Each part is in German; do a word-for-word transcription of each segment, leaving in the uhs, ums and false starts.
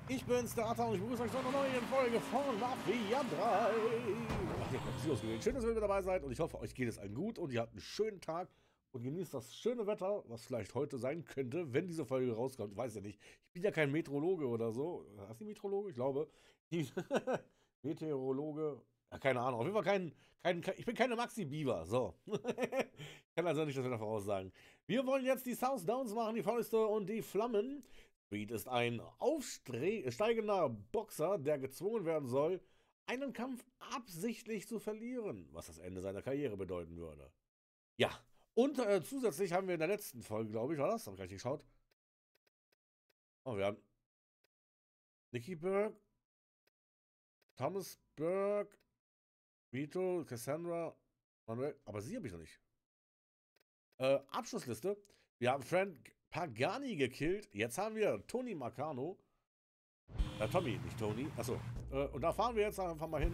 Ich bin's, der Atta, und ich begrüße euch zu einer neuen Folge von Mafia drei. Ach, ihr habt Sie ausgewählt. Schön, dass ihr mit dabei seid, und ich hoffe, euch geht es allen gut und ihr habt einen schönen Tag und genießt das schöne Wetter, was vielleicht heute sein könnte, wenn diese Folge rauskommt. Ich weiß ja nicht. Ich bin ja kein Meteorologe oder so. Hast du Meteorologe? Ich glaube. Meteorologe. Ja, keine Ahnung. Auf jeden Fall kein, kein, kein ich bin keine Maxi Bieber. So. Ich kann also nicht das Wetter voraussagen. Wir wollen jetzt die South Downs machen, die Fäuste und die Flammen. Reed ist ein aufsteigender Boxer, der gezwungen werden soll, einen Kampf absichtlich zu verlieren, was das Ende seiner Karriere bedeuten würde. Ja, und äh, zusätzlich haben wir in der letzten Folge, glaube ich, war das? Hab ich gleich geschaut. Oh, wir haben Nicky Berg, Thomas Berg, Vito, Cassandra, Manuel, aber sie habe ich noch nicht. Äh, Abschlussliste. Wir haben Frank Pagani gekillt. Jetzt haben wir Tony Marcano. Äh, Tommy, nicht Tony. Achso. Äh, und da fahren wir jetzt einfach mal hin.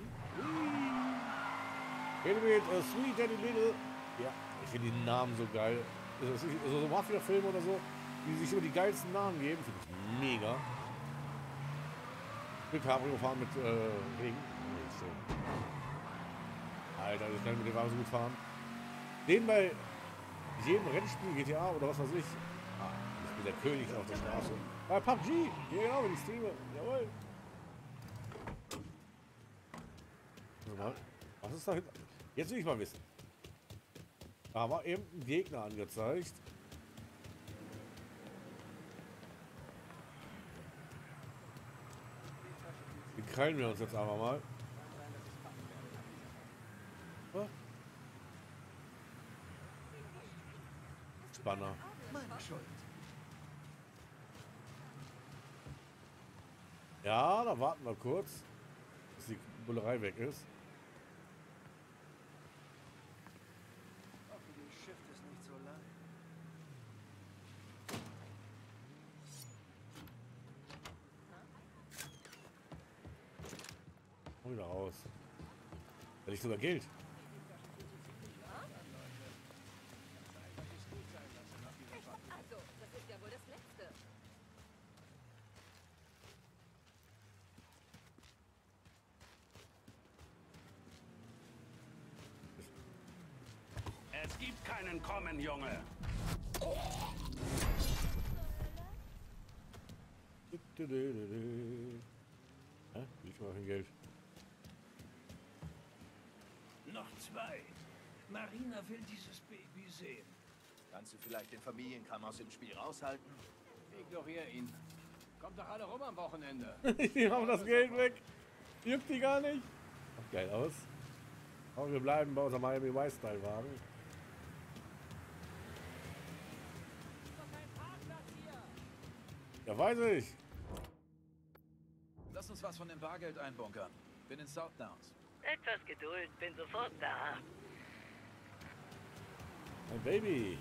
Hier mit äh, Sweet Daddy Little. Ja, ich finde die Namen so geil. Also, also so Mafia-Filme oder so, die sich immer die geilsten Namen geben, finde ich mega. Ich will Cabrio fahren mit äh, Regen. Nee, schön. Alter, ich kann mit dem Wagen so gut fahren. Den bei jedem Rennspiel, G T A oder was weiß ich. Ah, ich bin der König auf der Straße. Bei P U B G. Ja, genau, wenn ich streame. Jawohl. Also mal, was ist da hinten? Jetzt will ich mal wissen. Da war eben ein Gegner angezeigt. Den krallen wir uns jetzt einfach mal. Was? Spanner. Meine Schuld. Ja, da warten wir kurz, bis die Bullerei weg ist. Hoffentlich schifft es nicht so lang. Komm wieder raus. Hätte ich sogar Geld. Also, das ist ja wohl das Letzte. Es gibt keinen Kommen, Junge. Hä? Wie viel mein Geld? Noch zwei. Marina will dieses Baby sehen. Kannst du vielleicht den Familienkram aus dem Spiel raushalten? Ignorier ihn. Kommt doch alle rum am Wochenende. Die haben das Geld weg. Juckt die gar nicht. Sieht geil aus. Aber wir bleiben bei unserem Miami Vice Style Wagen. Ja, weiß ich. Lass uns was von dem Bargeld einbunkern. Bin in South Downs. Etwas Geduld, bin sofort da. Mein Baby.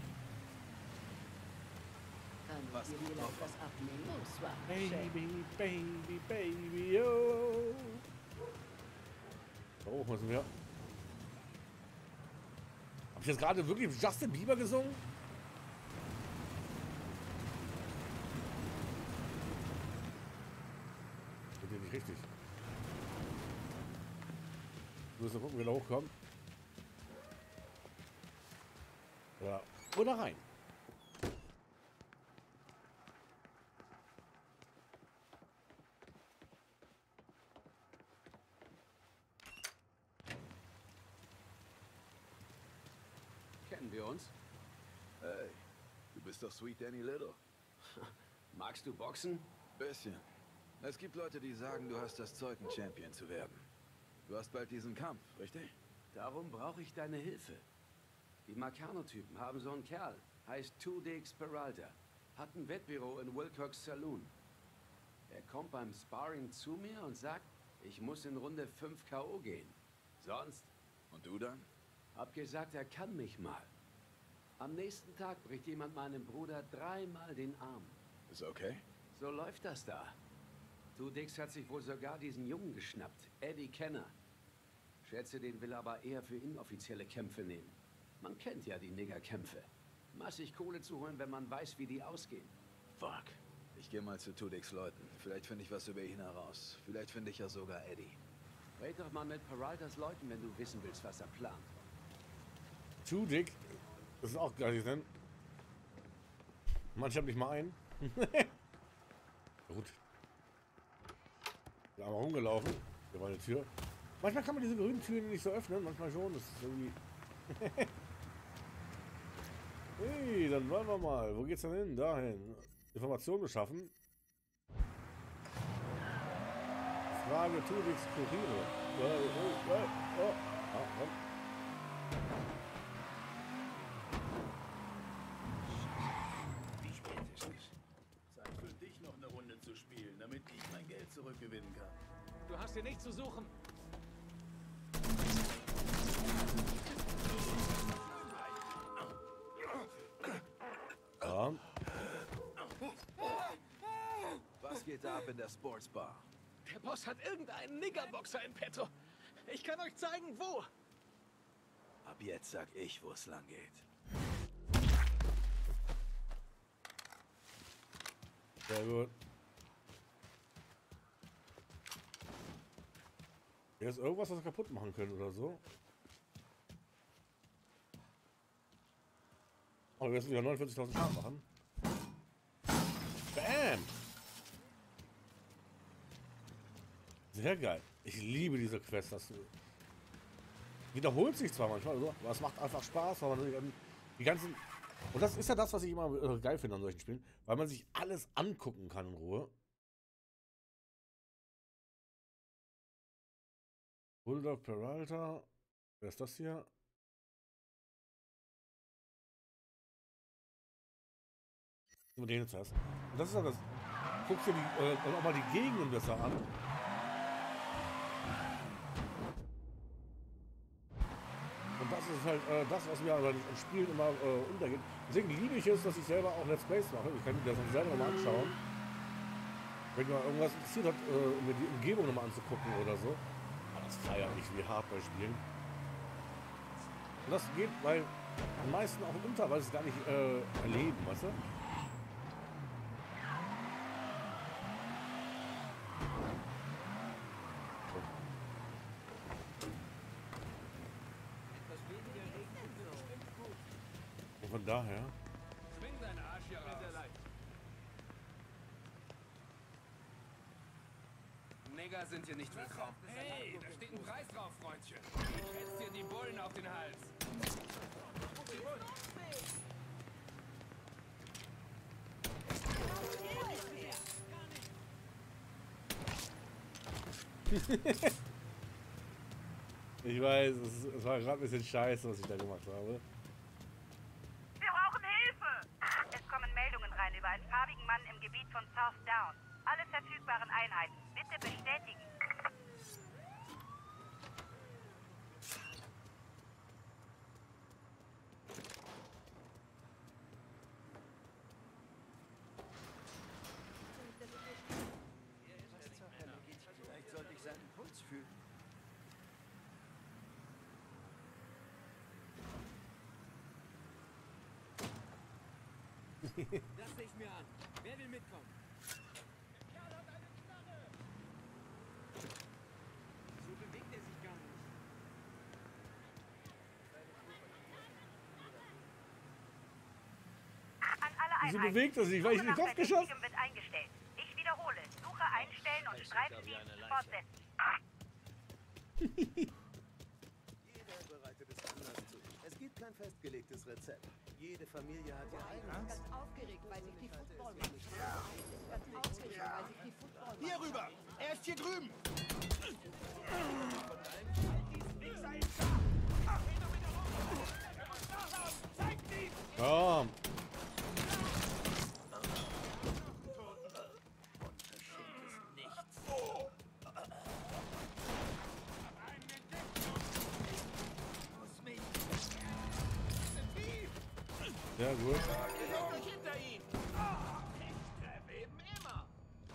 Kann Was ich dir gut vielleicht drauf was abnehmen? Bonsoir, Baby, Baby, Baby, yo. Da hoch müssen wir. Hab ich jetzt gerade wirklich Justin Bieber gesungen? Das ist nicht richtig. Wir müssen gucken, wie wir da hochkommen. Ja. Oder rein. Kennen wir uns? Hey, du bist doch Sweet Danny Little. Magst du Boxen? Bisschen. Es gibt Leute, die sagen, du hast das Zeug, ein Champion zu werden. Du hast bald diesen Kampf, richtig? Darum brauche ich deine Hilfe. Die Marcano-Typen haben so einen Kerl. Heißt Two Dicks Peralta. Hat ein Wettbüro in Wilcox Saloon. Er kommt beim Sparring zu mir und sagt, ich muss in Runde fünf K O gehen. Sonst? Und du dann? Hab gesagt, er kann mich mal. Am nächsten Tag bricht jemand meinem Bruder dreimal den Arm. Ist okay? So läuft das da. Two Dicks hat sich wohl sogar diesen Jungen geschnappt, Eddie Kenner. Schätze, den will aber eher für inoffizielle Kämpfe nehmen. Man kennt ja die Niggerkämpfe. Massig Kohle zu holen, wenn man weiß, wie die ausgehen. Fuck. Ich gehe mal zu Tudix Leuten. Vielleicht finde ich was über ihn heraus. Vielleicht finde ich ja sogar Eddie. Red doch mal mit Peraltas Leuten, wenn du wissen willst, was er plant. Tudyk, das ist auch gar nicht, ne? Mann, ich hab nicht mal einen. Gut. Da haben wir rumgelaufen. Hier war eine Tür. Manchmal kann man diese grünen Türen nicht so öffnen, manchmal schon. Das ist irgendwie. Hey, dann wollen wir mal. Wo geht's denn hin? Dahin. Informationen beschaffen. Frage Tudyks Kuriere. Oh, oh, oh, oh. Ah, komm. Wie spät ist es? Zeit für dich noch eine Runde zu spielen, damit ich mein Geld zurückgewinnen kann. Du hast hier nichts zu suchen. Ja. Was geht da ab in der Sportsbar? Der Boss hat irgendeinen Niggerboxer in petto. Ich kann euch zeigen, wo. Ab jetzt sag ich, wo es lang geht. Sehr gut. Hier ist irgendwas, was wir kaputt machen können oder so. Aber wir müssen wieder neunundvierzigtausend Schaden machen. Bam! Sehr geil. Ich liebe diese Quest. Das wiederholt sich zwar manchmal, so, aber es macht einfach Spaß, weil man die ganzen. Und das ist ja das, was ich immer äh, geil finde an solchen Spielen, weil man sich alles angucken kann in Ruhe. Bulldog Peralta. Wer ist das hier? Und den jetzt hast. Und das ist ja das. Guckst dir die, äh, auch mal die Gegenden besser an. Und das ist halt äh, das, was mir an Spielen immer äh, untergeht. Deswegen liebe ich es, dass ich selber auch Let's Plays mache. Ich kann mir das dann selber mal anschauen. Wenn mir irgendwas interessiert hat, äh, mir die Umgebung nochmal anzugucken oder so. Aber das feiert mich wie hart bei Spielen. Und das geht, weil die meisten auch unter, weil sie es gar nicht äh, erleben, weißt du? Und von daher. Schwing deinen Arsch hier raus. Nigger sind hier nicht willkommen. Hey, da steht ein Preis drauf, Freundchen. Ich hetz dir die Bullen auf den Hals. Ich weiß, es, es war gerade ein bisschen scheiße, was ich da gemacht habe. Wir brauchen Hilfe! Es kommen Meldungen rein über einen farbigen Mann im Gebiet von South Down. Alle verfügbaren Einheiten, bitte bestätigen. Vielleicht sollte ich seinen Puls fühlen. Das sehe ich mir an. Wer will mitkommen? Der Kerl hat eine Knarre! So bewegt er sich gar nicht. An alle Wieso Einheiten. bewegt er sich? Weil ich in den Suche Kopf nach geschossen? Verdächtigem wird eingestellt. Ich wiederhole. Suche einstellen und Streifendienst fortsetzen. Jeder bereitet es anders zu. Es gibt kein festgelegtes Rezept. Jede Familie hat ihr eigenes. Ganz aufgeregt, weil sich die Footballmannschaft ganz aufgeregt, weil sich die Football Hier rüber! Er ist hier drüben! Ja. Sehr gut. Hinter ihm! Ich treffe eben immer!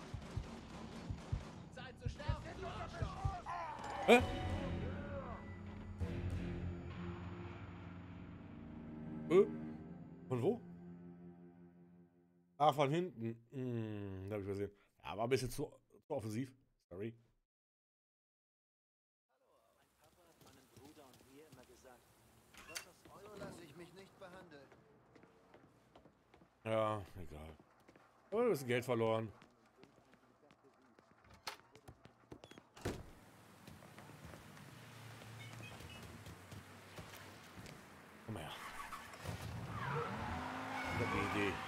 Zeit zu sterben, du Arschloch! Hä? Äh? Von wo? Ah, von hinten. Hm, hab ich übersehen. Ja, war ein bisschen zu, zu offensiv. Sorry. So lasse ich mich nicht behandeln. Ja, egal. Aber ein bisschen Geld verloren. Komm her. Ich hab eine Idee.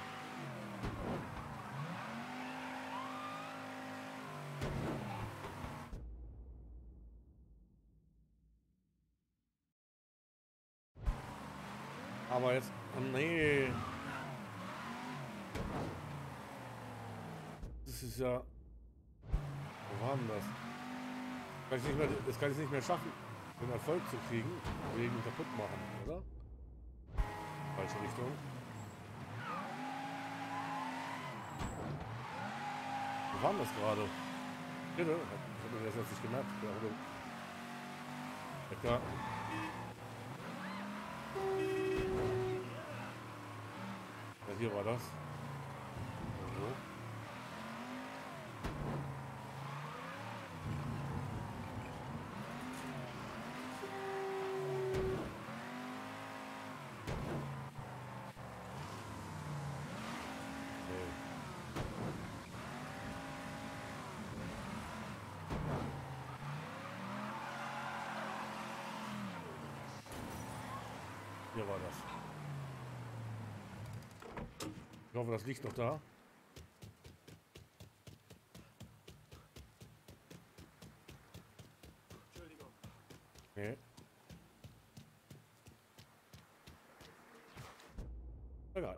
Aber jetzt... Oh nee. Das ist ja... Wo war denn das? Kann ich nicht mehr, das kann ich nicht mehr schaffen, den Erfolg zu kriegen, wegen kaputt machen, oder? Falsche Richtung. Wo war denn das gerade? Bitte? Ich habe mir das jetzt nicht gemerkt. Lecker. Ja, hier war das. So. Hier war das. Ich hoffe, das liegt noch da. Entschuldigung. Nee. Egal.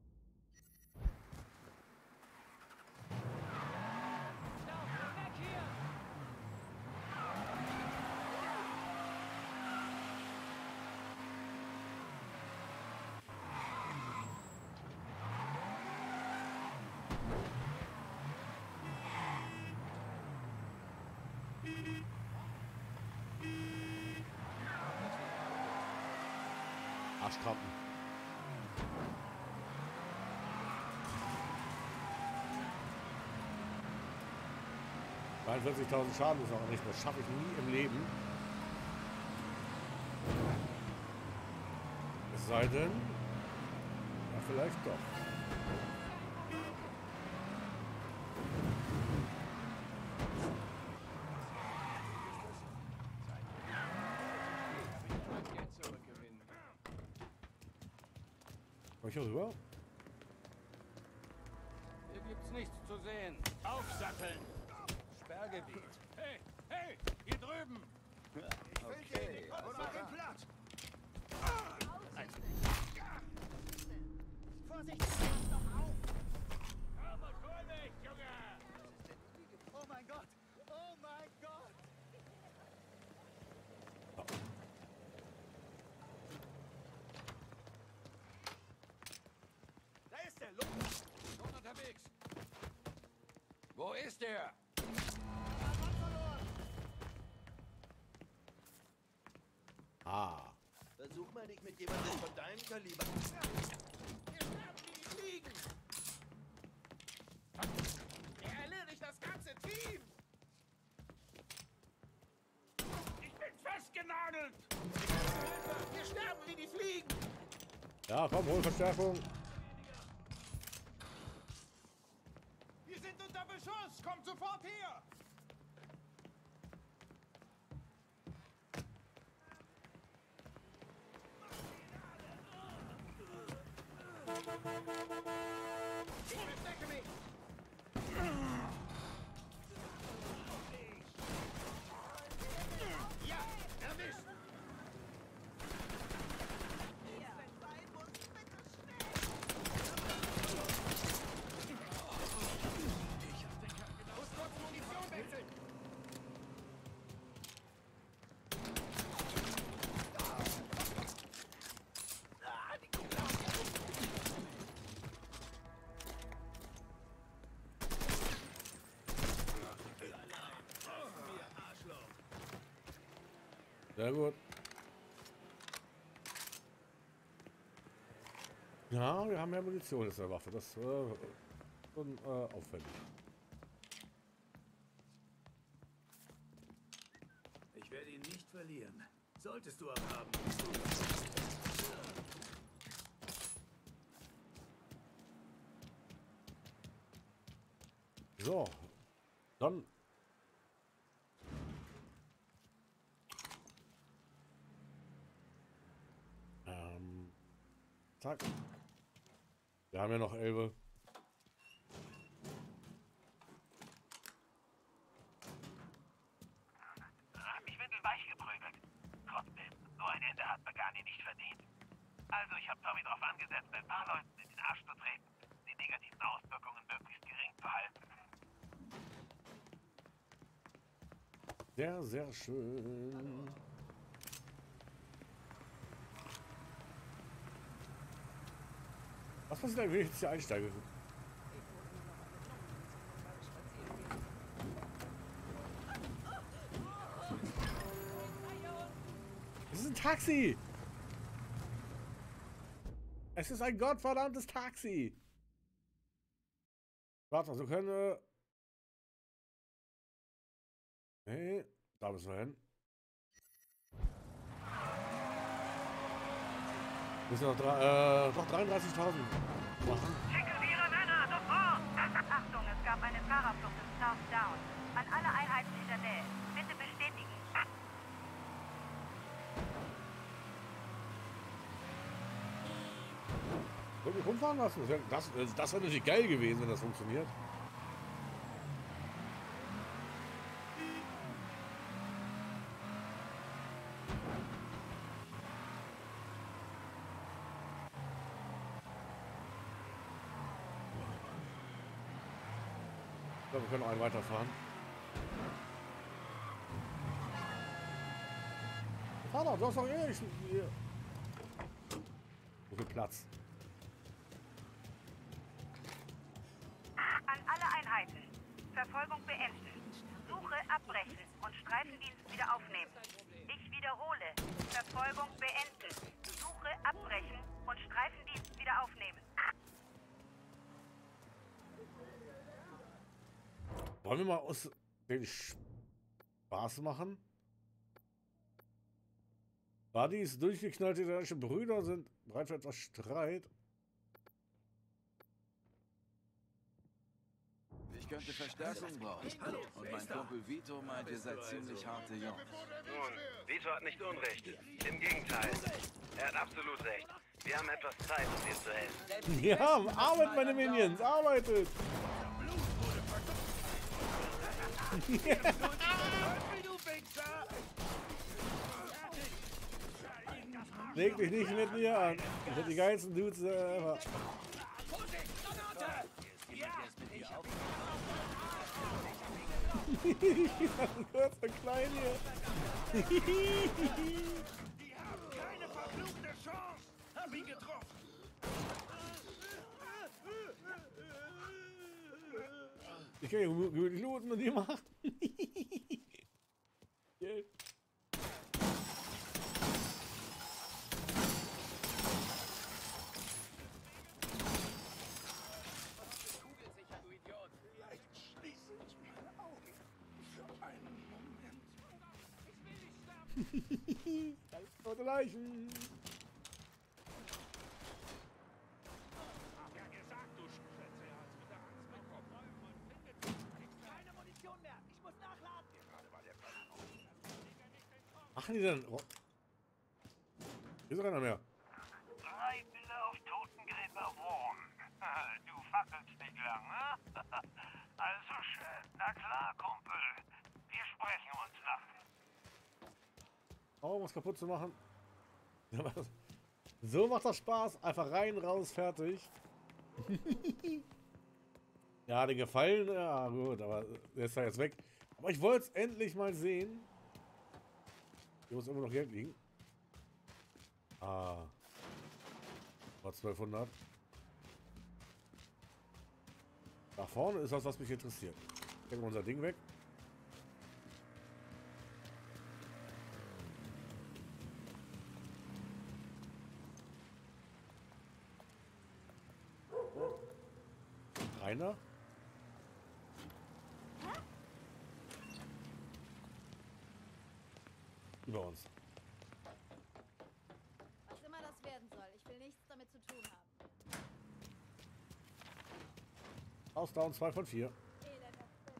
Arschkrampen. dreiundvierzigtausend Schaden ist auch nicht mehr. Schaffe ich nie im Leben. Es sei denn, ja, vielleicht doch. Komm ich hier rüber? Hier gibt's nichts zu sehen. Aufsatteln! Sperrgebiet. Hey, hey, hier drüben! Okay, Und mach ihn platt! Vorsicht, pass doch auf! Aber Vorsicht, Junge! oh mein Gott! Oh mein Gott! Da ist der Luft! Schon unterwegs! Wo ist der? Ah. Versuch mal nicht mit jemandem von deinem Kaliber. Hier sterben die Fliegen! Er erledigt das ganze Team! Ich bin festgenagelt! Hier sterben wie die Fliegen! Ja, komm, hol Verstärkung. Wir sind unter Beschuss! Kommt sofort her! Ich verstecke mich! Ja, erwischt! Muss kurz Munition wechseln! Sehr gut. Ja, wir haben mehr Munition in der Waffe. Das äh, schon äh, auffällig. Ich werde ihn nicht verlieren. Solltest du aber haben. So, dann ähm, zack. Wir haben ja noch Elbe. Ich bin weich geprügelt. Trotzdem, so ein Ende hat Pagani nicht verdient. Also, ich habe Tommy darauf angesetzt, ein paar Leuten in den Arsch zu treten, die negativen Auswirkungen möglichst gering zu halten. Sehr, sehr schön. Was passiert, wenn ich jetzt hier einsteige? Es ist ein Taxi! Es ist ein gottverdammtes Taxi! Warte, so können wir... Nee, da müssen wir hin. Müssen wir noch, drei, äh, noch dreiunddreißigtausend machen. Schicken Sie Ihre Männer sofort! Achtung, es gab eine Fahrerflucht in South Down. An alle Einheiten in der Nähe. Bitte bestätigen. Soll ich rumfahren lassen? Das wäre das, das wär natürlich geil gewesen, wenn das funktioniert. Ich glaube, wir können noch einen weiterfahren. Fahr doch, du hast doch eh nicht hier. So viel Platz. An alle Einheiten. Verfolgung beenden. Suche abbrechen und Streifendienst wieder aufnehmen. Ich wiederhole. Verfolgung beenden. Suche abbrechen und Streifendienst wieder aufnehmen. Wollen wir mal aus den Spaß machen? Buddies, durchgeknallte italienische Brüder sind bereit für etwas Streit. Ich könnte Verstärkung brauchen. Und mein Kumpel Vito meint, ihr seid ziemlich harte Jungs. Nun, Vito hat nicht Unrecht. Im Gegenteil. Er hat absolut recht. Wir haben etwas Zeit, um dir zu helfen. Ja, arbeitet, meine Minions, arbeitet! Leg dich nicht mit mir an. Ich hab die geilsten Dudes ever. Ich bin kurz und klein hier. Die haben keine verfluchte Chance. Hab ihn getroffen. Ich kann ja gemütlich looten und die machen. Okay. Tote Leichen. Machen die denn? Oh. Hier ist keiner mehr. Drei Bälle auf Totengräber Wurm. Du fackelst nicht lang, ne? Also schön. Na klar, Kumpel. Wir sprechen uns nach. Oh, um was kaputt zu machen. So macht das Spaß. Einfach rein, raus, fertig. Ja, den gefallen. Ja, gut, aber der ist ja jetzt weg. Aber ich wollte es endlich mal sehen. Hier muss immer noch Geld liegen. Ah. War zwölfhundert. Da vorne ist was, was mich interessiert. Stecken wir unser Ding weg. da? Über uns. Was immer das werden soll, ich will nichts damit zu tun haben. House down, zwei von vier. Elender Spinner.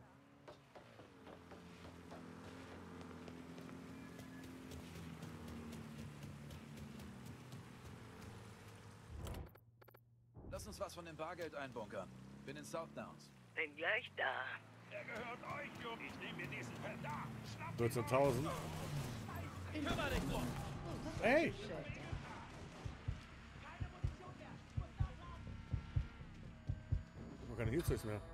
Lass uns was von dem Bargeld einbunkern. Bin in South Downs. Bin gleich da. Er gehört euch, Jungs. Ich nehme mir diesen Verdacht. Schnapp vierzehntausend. Kümmer dich drum. Hey! Ich habe keine Healsticks mehr.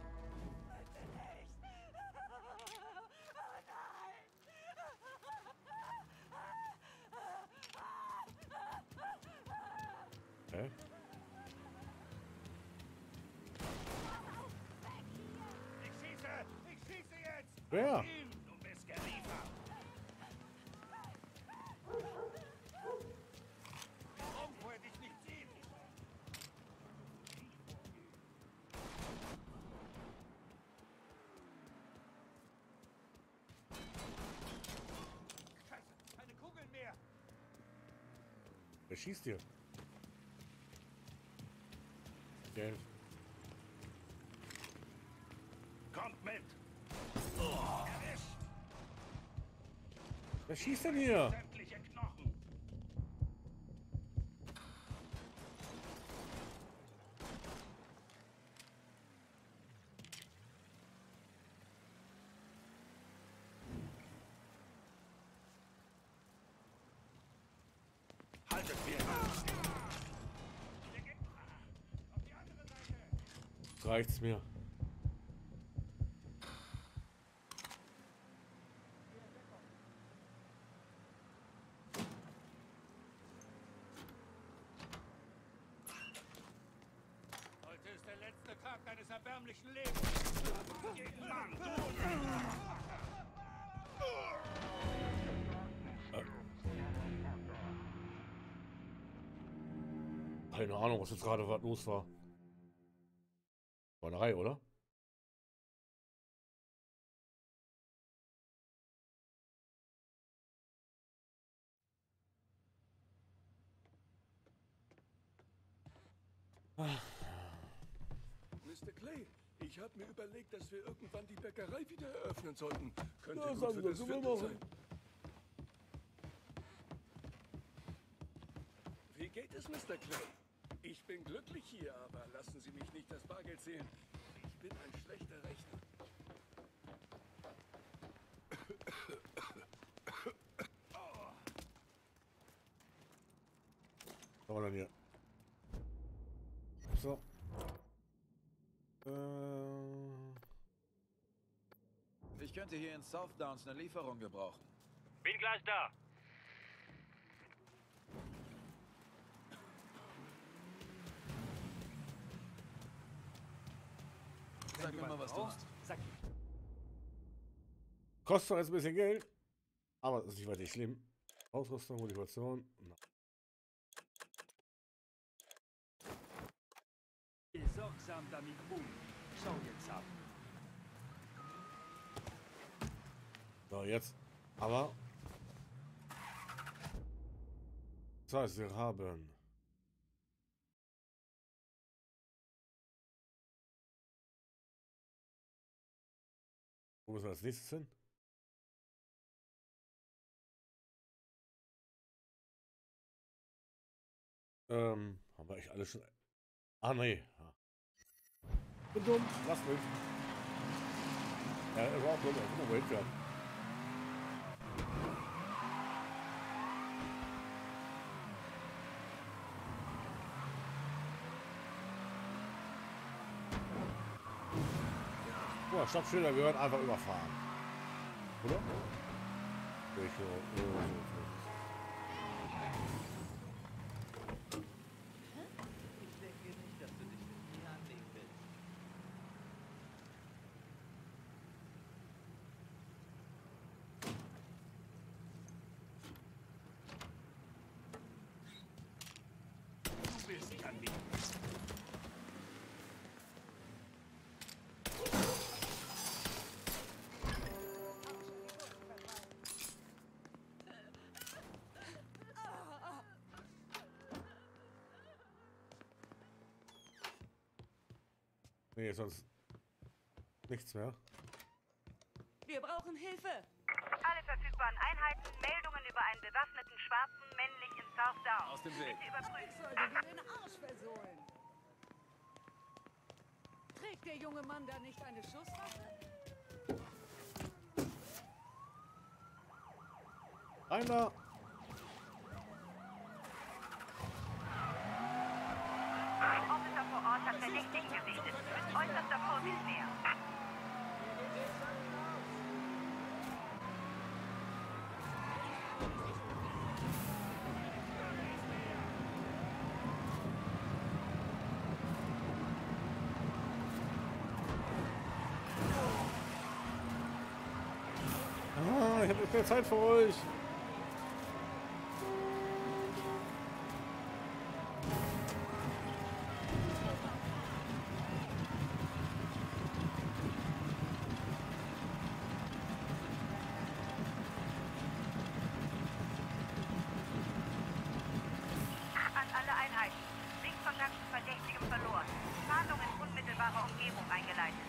Hä? Ich schieße! Ich schieße jetzt! Wer? Ihm, du bist geliefert! Irgendwo hätte ich nicht ziehen! Scheiße, keine Kugeln mehr! Wer schießt hier? Geld. Kommt mit! Oh, erwischt! Wer schießt denn hier? Sämtliche Knochen! Haltet wir! Der Gegner! Auf die andere Seite! Reicht's mir. Heute ist der letzte Tag deines erbärmlichen Lebens. Jeden Mann, du! Keine Ahnung, was jetzt gerade was los war. Warnerei, oder? Mister Clay, ich habe mir überlegt, dass wir irgendwann die Bäckerei wieder eröffnen sollten. Könnte Ja, gut sagen für wir, das können wir Viertel machen. sein. Wie geht es, Mister Clay? Ich bin glücklich hier, aber lassen Sie mich nicht das Bargeld sehen. Ich bin ein schlechter Rechner. Was haben wir denn hier? So. Äh. Ich könnte hier in South Downs eine Lieferung gebrauchen. Bin gleich da. Sag mir mal, was du hast. Kostet jetzt ein bisschen Geld, aber das ist nicht weiter schlimm. Ausrüstung, Motivation. Na. Sorgsam damit um. Schau jetzt ab. So, jetzt. Aber. Das heißt, wir haben. Wo müssen wir als nächstes hin? Ähm, haben wir echt alles schon. Ah, nee. Bin dumm, lass mich. Ja, er war auch dumm, er ist immer gehabt. Boah, Stoppschilder gehören einfach überfahren. Oder? Welche, äh, Ich denke nicht, dass du dich mit mir anlegen willst. Du bist an mir. Nee, sonst nichts mehr. Wir brauchen Hilfe. Alle verfügbaren Einheiten, Meldungen über einen bewaffneten Schwarzen männlich in South Down. Aus dem Weg. Bitte überprüfen. Soll dir den Arsch versohlen. Trägt der junge Mann da nicht eine Schusswaffe? Einer. Ein Officer vor Ort hat Verdächtigen gesichtet. Mit äußerster Vorsicht mehr. Ah, ich habe nicht mehr Zeit für euch. An alle Einheiten. Sichtkontakt zu Verdächtigem verloren. Fahndung in unmittelbarer Umgebung eingeleitet.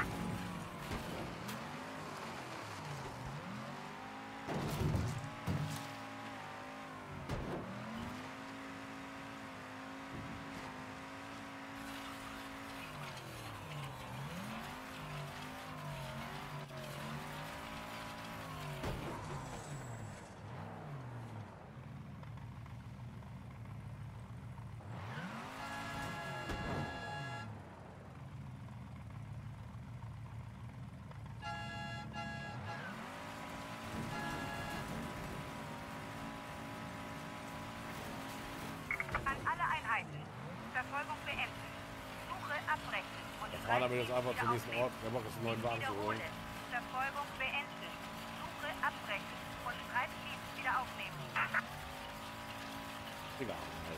An alle Einheiten. Verfolgung beenden. Suche abbrechen. Und Wir fahren damit jetzt einfach zum nächsten Ort. Der Bock ist einen neuen Wagen zu holen. wiederhole. Verfolgung beenden. Suche abbrechen. Und Streifdienst wieder aufnehmen. Egal. Halt.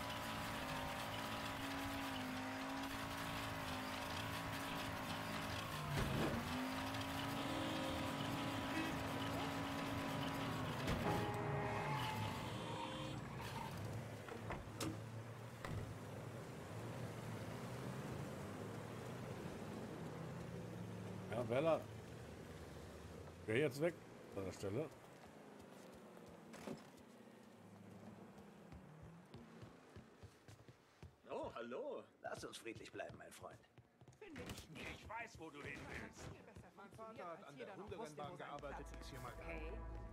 Ja, Bella. Wer jetzt weg an der Stelle? Oh, hallo. Lass uns friedlich bleiben, mein Freund. Ich weiß, wo du hin willst. Mein Vater hat an der Hunderennbahn gearbeitet. Ist hier mal Okay.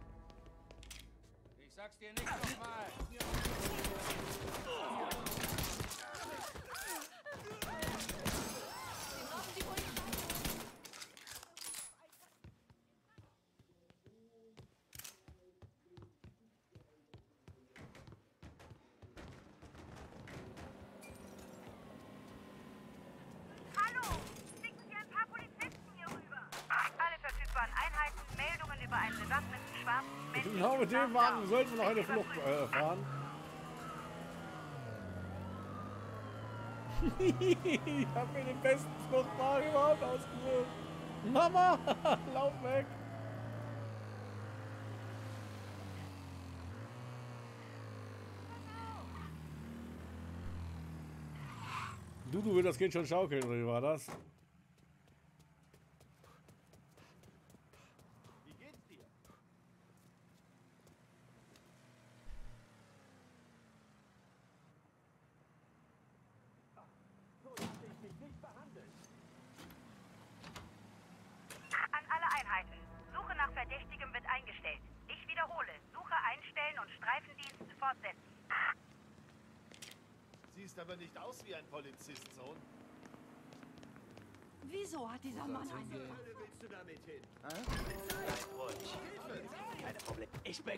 Ich sag's dir nicht nochmal. Hallo! Schicken Sie ein paar Polizisten hier rüber. Alle verfügbaren Einheiten, Meldungen über einen bewaffneten Schwarzen männlichen Genau mit dem South Wagen Down. sollten wir noch eine Bitte Flucht überprüfen. äh, fahren. Ich hab mir den besten Fluchtwagen überhaupt ausgesucht. Mama, lauf weg. Du, du willst das Kind schon schaukeln, oder wie war das? Wie geht's dir? So lasse ich dich nicht behandeln. An alle Einheiten. Suche nach Verdächtigem wird eingestellt. Ich wiederhole. Suche einstellen und Streifendienst fortsetzen. Siehst aber nicht aus wie ein Polizist, Sohn. Wieso hat dieser Mann eine... willst du damit hin? Bleib ruhig. Keine Probleme. Ich bin...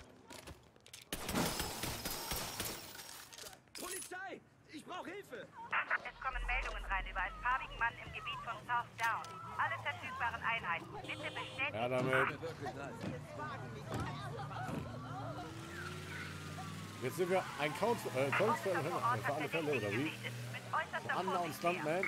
Polizei! Ich brauche Hilfe! Es kommen Meldungen rein über einen farbigen Mann im Gebiet von South Down. Alle verfügbaren Einheiten. Bitte bestätigen. Ja, damit. Jetzt sind wir ein Count, äh, Count für, alle Fälle, für alle Fälle, oder wie? Anna und Stuntman.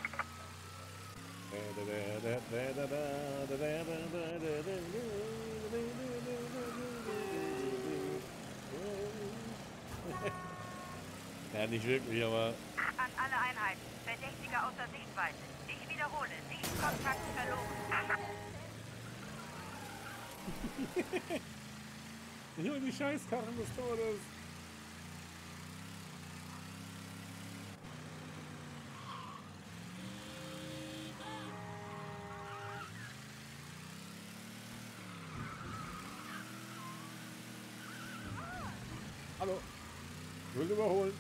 Ja, nicht wirklich, aber... An alle Einheiten. Verdächtiger außer Sichtweite. Ich wiederhole. wiederhole, Sichtkontakt verloren. Nur die Scheißkarren des Todes. Hallo. Ich will überholen.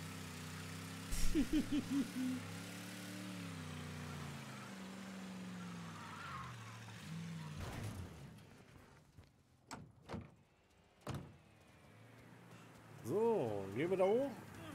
So, gehen wir da hoch?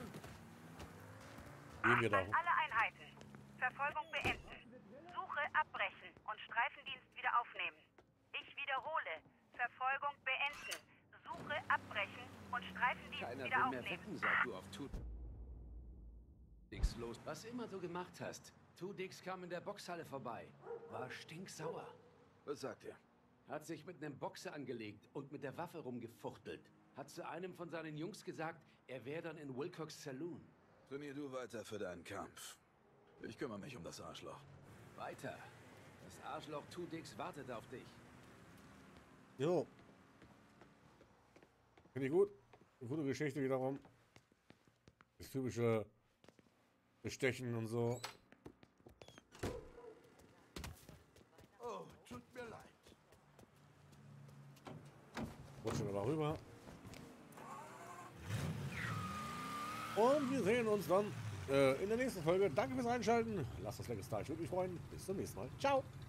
Gehen wir da hoch. An alle Einheiten. Verfolgung beenden. Suche abbrechen und Streifendienst wieder aufnehmen. Ich wiederhole. Verfolgung beenden. Suche abbrechen und Streifendienst Keiner wieder will mehr aufnehmen. wetten, seit du auf Two Dix los. Was immer du gemacht hast. Two Dix kam in der Boxhalle vorbei. War stinksauer. Was sagt er? Hat sich mit einem Boxer angelegt und mit der Waffe rumgefuchtelt. Hat zu einem von seinen Jungs gesagt, er wäre dann in Wilcox Saloon. Trainier du weiter für deinen Kampf. Ich kümmere mich um das Arschloch. Weiter. Das Arschloch Two Dix wartet auf dich. Jo. Finde ich gut. Eine gute Geschichte wiederum. Das typische Bestechen und so. Oh, tut mir leid. Rutschen wir da rüber. Und wir sehen uns dann äh, in der nächsten Folge. Danke fürs Einschalten. Lasst das Like da. Ich würde mich freuen. Bis zum nächsten Mal. Ciao.